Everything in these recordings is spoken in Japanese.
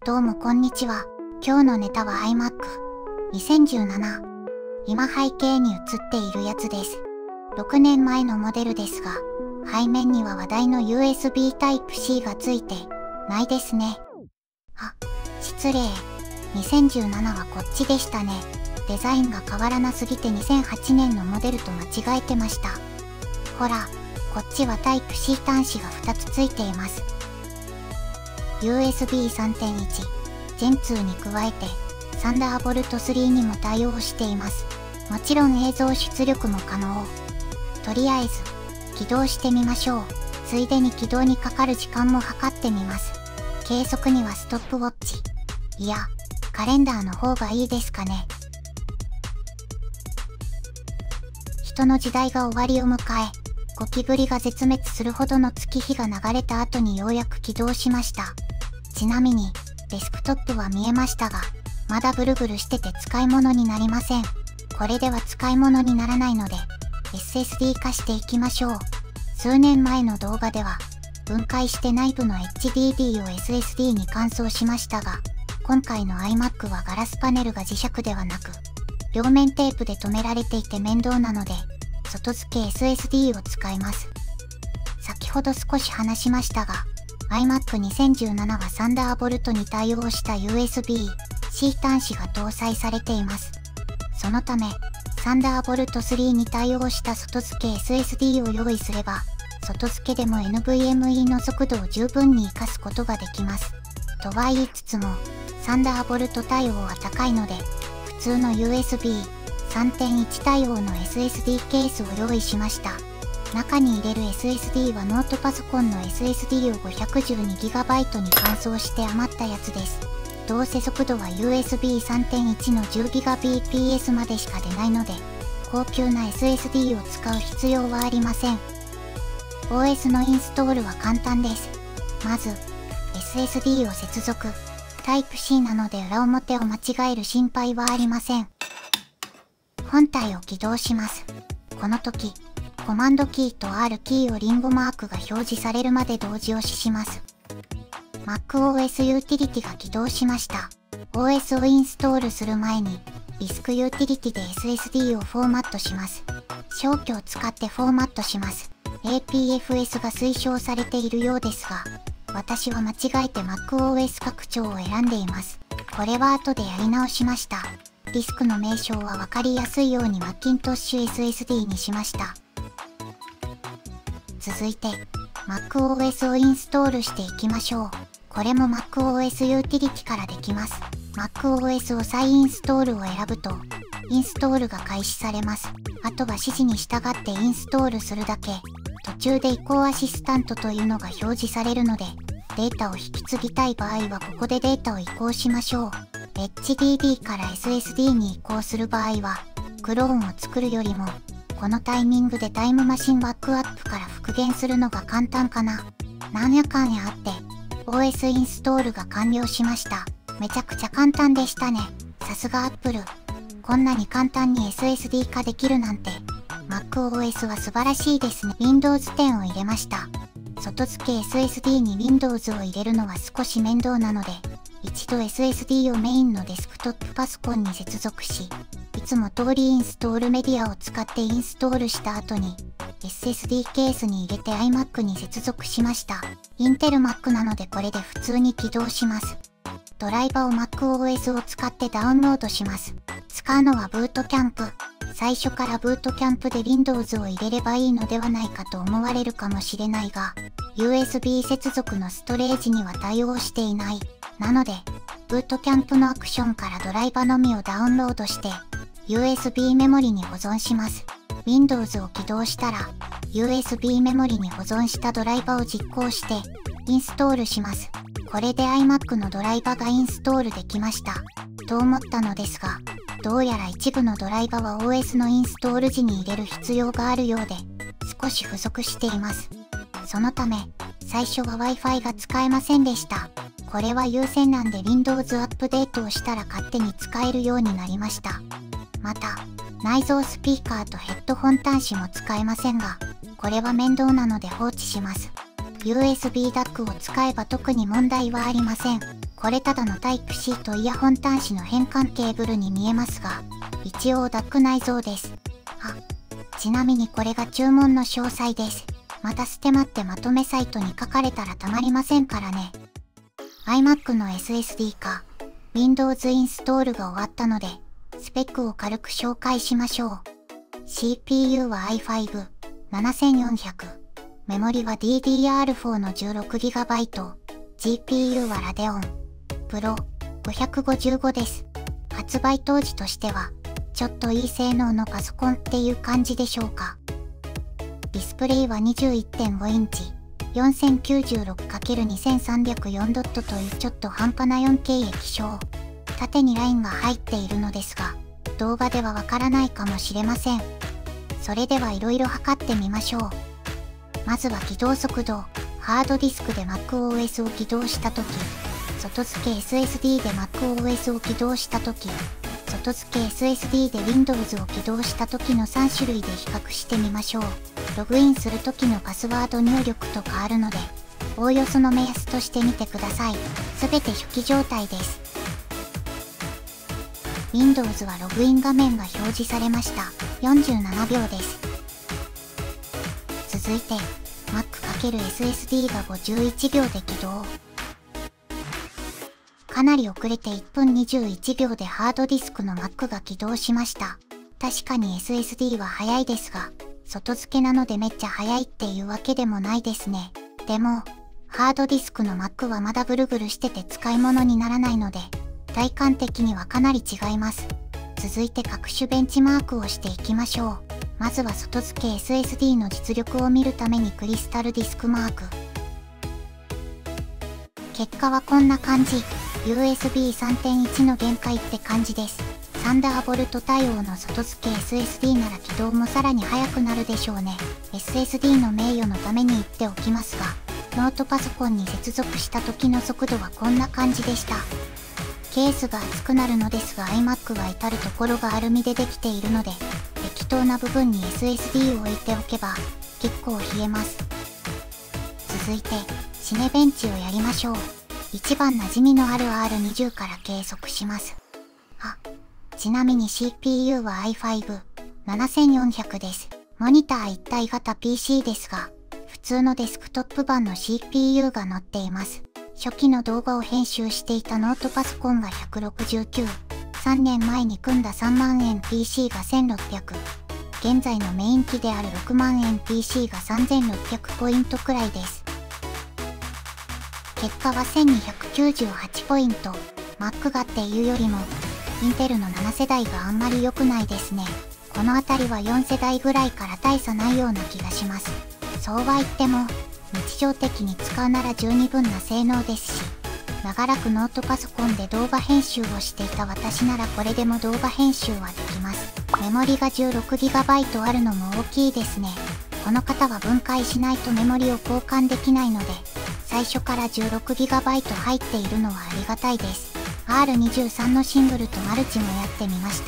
どうもこんにちは。今日のネタは iMac 2017。今背景に映っているやつです。6年前のモデルですが、背面には話題の USB Type-C がついてないですね。あ、失礼。2017はこっちでしたね。デザインが変わらなすぎて2008年のモデルと間違えてました。ほら、こっちは Type-C 端子が2つついています。USB 3.1、Gen 2に加えて、Thunderbolt 3にも対応しています。もちろん映像出力も可能。とりあえず、起動してみましょう。ついでに起動にかかる時間も測ってみます。計測にはストップウォッチ。いや、カレンダーの方がいいですかね。人の時代が終わりを迎え、ゴキブリが絶滅するほどの月日が流れた後にようやく起動しました。ちなみに、デスクトップは見えましたが、まだブルブルしてて使い物になりません。これでは使い物にならないので、SSD 化していきましょう。数年前の動画では、分解して内部の HDD を SSD に換装しましたが、今回の iMac はガラスパネルが磁石ではなく、両面テープで留められていて面倒なので、外付け SSD を使います。先ほど少し話しましたが、iMac 2017はサンダーボルトに対応した USB-C 端子が搭載されています。そのため、サンダーボルト3に対応した外付け SSD を用意すれば、外付けでも NVMe の速度を十分に活かすことができます。とは言いつつも、サンダーボルト対応は高いので、普通の USB 3.1 対応の SSD ケースを用意しました。中に入れる SSD はノートパソコンの SSD を 512GB に換装して余ったやつです。どうせ速度は USB 3.1 の 10Gbps までしか出ないので、高級な SSD を使う必要はありません。OS のインストールは簡単です。まず、SSD を接続。Type-C なので裏表を間違える心配はありません。本体を起動します。この時、コマンドキーと R キーをリンゴマークが表示されるまで同時押しします。MacOS ユーティリティが起動しました。OS をインストールする前に、ディスクユーティリティで SSD をフォーマットします。消去を使ってフォーマットします。APFS が推奨されているようですが、私は間違えて MacOS 拡張を選んでいます。これは後でやり直しました。ディスクの名称はわかりやすいように Macintosh SSD にしました。続いて、MacOS をインストールしていきましょう。これも MacOS ユーティリティからできます。MacOS を再インストールを選ぶと、インストールが開始されます。あとは指示に従ってインストールするだけ。途中で移行アシスタントというのが表示されるので、データを引き継ぎたい場合はここでデータを移行しましょう。HDD から SSD に移行する場合は、クローンを作るよりも、このタイミングでタイムマシンバックアップから復元するのが簡単かな。なんやかんやあって、OS インストールが完了しました。めちゃくちゃ簡単でしたね。さすが Apple。こんなに簡単に SSD 化できるなんて。MacOS は素晴らしいですね。Windows 10を入れました。外付け SSD に Windows を入れるのは少し面倒なので、一度 SSD をメインのデスクトップパソコンに接続し、いつも通りインストールメディアを使ってインストールした後に、SSD ケースに入れて iMac に接続しました。インテル Mac なのでこれで普通に起動します。ドライバーを MacOS を使ってダウンロードします。使うのはブートキャンプ。最初からブートキャンプで Windows を入れればいいのではないかと思われるかもしれないが、USB 接続のストレージには対応していない。なので、ブートキャンプのアクションからドライバのみをダウンロードして、USB メモリに保存します。Windows を起動したら、USB メモリに保存したドライバを実行して、インストールします。これで iMac のドライバがインストールできました。と思ったのですが、どうやら一部のドライバは OS のインストール時に入れる必要があるようで、少し不足しています。そのため、最初は Wi-Fi が使えませんでした。これは優先なんで Windows アップデートをしたら勝手に使えるようになりました。また、内蔵スピーカーとヘッドホン端子も使えませんが、これは面倒なので放置します。USB ダックを使えば特に問題はありません。 これただのタイプ C とイヤホン端子の変換ケーブルに見えますが、一応 DAC 内蔵です。ちなみにこれが注文の詳細です。またステマってまとめサイトに書かれたらたまりませんからね。iMac の SSD か、Windows インストールが終わったので、スペックを軽く紹介しましょう。CPU は i5-7400。メモリは DDR4 の 16GB。GPU は Radeon Pro 555です。発売当時としては、ちょっといい性能のパソコンっていう感じでしょうか。ディスプレイは 21.5 インチ、4096×2304 ドットというちょっと半端な 4K 液晶。縦にラインが入っているのですが、動画ではわからないかもしれません。それではいろいろ測ってみましょう。まずは起動速度。ハードディスクで MacOS を起動したとき、外付け SSD で MacOS を起動したとき、外付け SSD で Windows を起動したときの3種類で比較してみましょう。ログインするときのパスワード入力とかあるので、おおよその目安としてみてください。すべて初期状態です。Windows はログイン画面が表示されました。47秒です。続いて、Mac×SSD が51秒で起動。かなり遅れて1分21秒でハードディスクの Mac が起動しました。確かに SSD は早いですが、外付けなのでめっちゃ早いっていうわけでもないですね。でも、ハードディスクの Mac はまだブルブルしてて使い物にならないので、体感的にはかなり違います。続いて各種ベンチマークをしていきましょう。まずは外付け SSD の実力を見るためにクリスタルディスクマーク。結果はこんな感じ。USB 3.1 の限界って感じです。サンダーボルト対応の外付け SSD なら起動もさらに速くなるでしょうね。SSD の名誉のために言っておきますが、ノートパソコンに接続した時の速度はこんな感じでした。ケースが熱くなるのですが iMac は至るところがアルミでできているので、適当な部分に SSD を置いておけば結構冷えます。続いてシネベンチをやりましょう。一番馴染みのある R20 から計測します。ちなみに CPU は i5-7400 です。モニター一体型 PC ですが、普通のデスクトップ版の CPU が載っています。初期の動画を編集していたノートパソコンが169、3年前に組んだ3万円 PC が1600、現在のメイン機である6万円 PC が3600ポイントくらいです。結果は1298ポイント。Mac がっていうよりも、インテルの7世代があんまり良くないですね。このあたりは4世代ぐらいから大差ないような気がします。そうは言っても、日常的に使うなら十二分な性能ですし、長らくノートパソコンで動画編集をしていた私ならこれでも動画編集はできます。メモリが 16GB あるのも大きいですね。この方は分解しないとメモリを交換できないので、最初から 16GB 入っているのはありがたいです。R23 のシングルとマルチもやってみました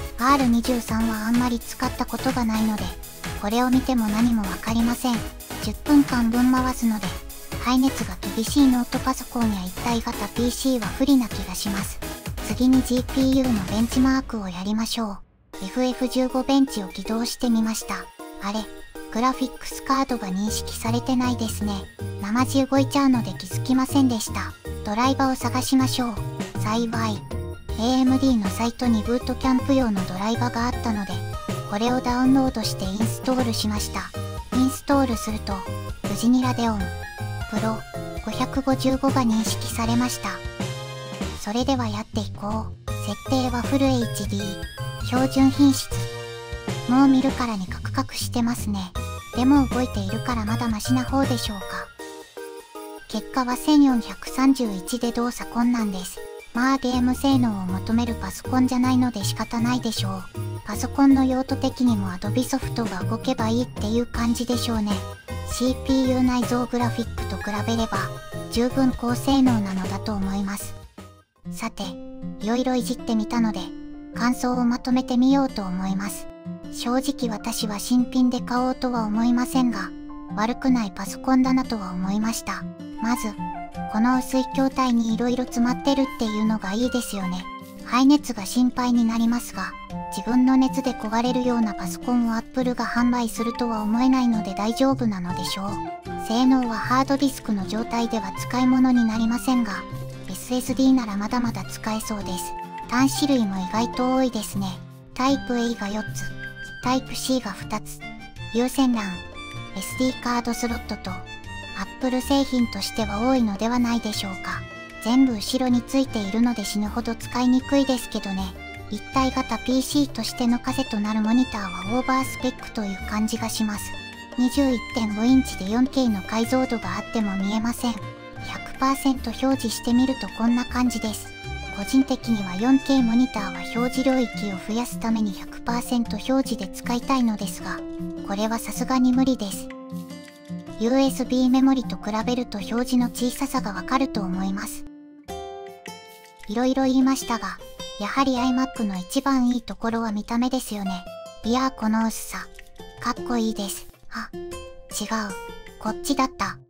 。R23 はあんまり使ったことがないので、これを見ても何もわかりません。10分間分回すので、排熱が厳しいノートパソコンや一体型 PC は不利な気がします。次に GPU のベンチマークをやりましょう。FF15 ベンチを起動してみました。あれ、グラフィックスカードが認識されてないですね。生地動いちゃうので気づきませんでした。ドライバーを探しましょう。幸い、AMD のサイトにブートキャンプ用のドライバーがあったので、これをダウンロードしてインストールしました。インストールすると、無事にRadeon Pro 555が認識されました。それではやっていこう。設定はフル HD、標準品質。もう見るからにカクカクしてますね。でも動いているからまだマシな方でしょうか。結果は1431で動作困難です。まあゲーム性能を求めるパソコンじゃないので仕方ないでしょう。パソコンの用途的にも Adobe ソフトが動けばいいっていう感じでしょうね。CPU 内蔵グラフィックと比べれば十分高性能なのだと思います。さて、いろいろいじってみたので感想をまとめてみようと思います。正直私は新品で買おうとは思いませんが、悪くないパソコンだなとは思いました。まず、 この薄い筐体に色々詰まってるっていうのがいいですよね。排熱が心配になりますが、自分の熱で焦がれるようなパソコンを Apple が販売するとは思えないので大丈夫なのでしょう。性能はハードディスクの状態では使い物になりませんが、SSD ならまだまだ使えそうです。端子類も意外と多いですね。タイプ A が4つ、タイプ C が2つ、有線 LAN、SD カードスロットと、Apple 製品としては多いのではないでしょうか。全部後ろについているので死ぬほど使いにくいですけどね。一体型 PC としての糧となるモニターはオーバースペックという感じがします。21.5 インチで 4K の解像度があっても見えません。100% 表示してみるとこんな感じです。個人的には 4K モニターは表示領域を増やすために 100% 表示で使いたいのですが、これはさすがに無理です。USB メモリと比べると表示の小ささがわかると思います。いろいろ言いましたが、やはり iMac の一番いいところは見た目ですよね。いやーこの薄さ、かっこいいです。あ、違う、こっちだった。